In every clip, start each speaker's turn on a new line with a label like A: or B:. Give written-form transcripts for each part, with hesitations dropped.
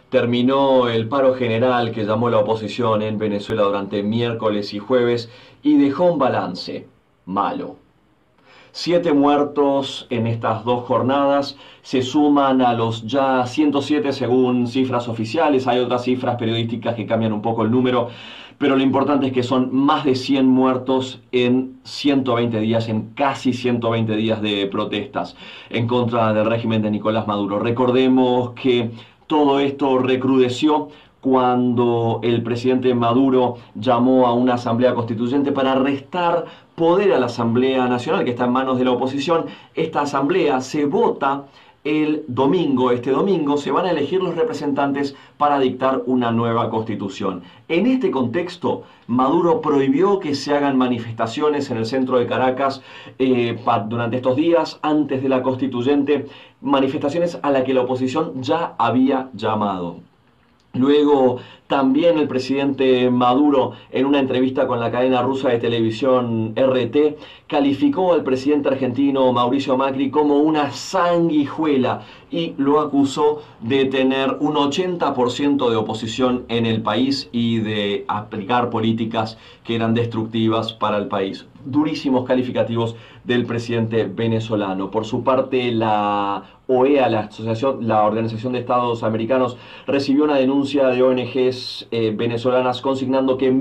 A: Terminó el paro general que llamó la oposición en Venezuela durante miércoles y jueves y dejó un balance malo. 7 muertos en estas 2 jornadas se suman a los ya 107 según cifras oficiales. Hay otras cifras periodísticas que cambian un poco el número, pero lo importante es que son más de 100 muertos en 120 días, en casi 120 días de protestas en contra del régimen de Nicolás Maduro. Recordemos que todo esto recrudeció cuando el presidente Maduro llamó a una asamblea constituyente para restar poder a la Asamblea Nacional, que está en manos de la oposición. Esta asamblea se vota el domingo. Este domingo se van a elegir los representantes para dictar una nueva constitución. En este contexto, Maduro prohibió que se hagan manifestaciones en el centro de Caracas durante estos días, antes de la constituyente, manifestaciones a las que la oposición ya había llamado. Luego, también el presidente Maduro, en una entrevista con la cadena rusa de televisión RT, calificó al presidente argentino Mauricio Macri como una sanguijuela y lo acusó de tener un 80% de oposición en el país y de aplicar políticas que eran destructivas para el país. Durísimos calificativos del presidente venezolano. Por su parte, la OEA, la Organización de Estados Americanos, recibió una denuncia de ONGs venezolanas consignando que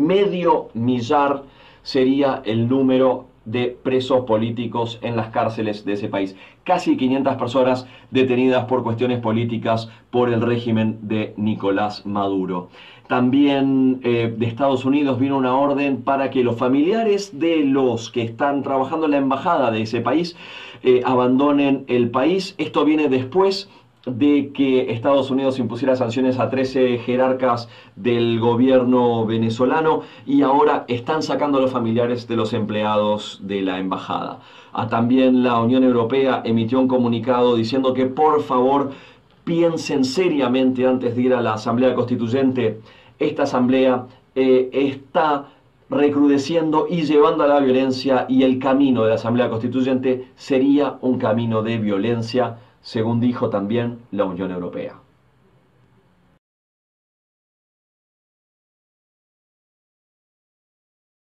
A: 500.000 sería el número de presos políticos en las cárceles de ese país. Casi 500 personas detenidas por cuestiones políticas por el régimen de Nicolás Maduro. También de Estados Unidos vino una orden para que los familiares de los que están trabajando en la embajada de ese país abandonen el país. Esto viene después de que Estados Unidos impusiera sanciones a 13 jerarcas del gobierno venezolano y ahora están sacando a los familiares de los empleados de la embajada. También la Unión Europea emitió un comunicado diciendo que por favor piensen seriamente antes de ir a la Asamblea Constituyente. Esta asamblea está recrudeciendo y llevando a la violencia, y el camino de la Asamblea Constituyente sería un camino de violencia, según dijo también la Unión Europea.